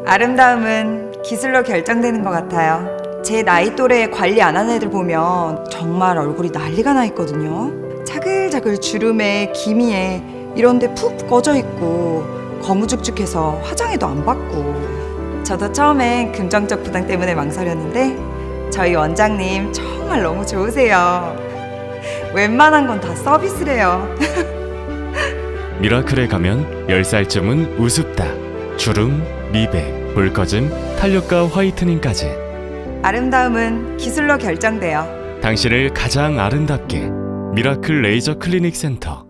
아름다움은 기술로 결정되는 것 같아요. 제 나이 또래에 관리 안 하는 애들 보면 정말 얼굴이 난리가 나 있거든요. 자글자글 주름에 기미에 이런데 푹 꺼져 있고 거무죽죽해서 화장해도 안 받고. 저도 처음엔 금전적 부담 때문에 망설였는데 저희 원장님 정말 너무 좋으세요. 웬만한 건 다 서비스래요. 미라클에 가면 10살쯤은 우습다. 주름, 미백, 볼 꺼짐, 탄력과 화이트닝까지. 아름다움은 기술로 결정돼요. 당신을 가장 아름답게 미라클 레이저 클리닉 센터.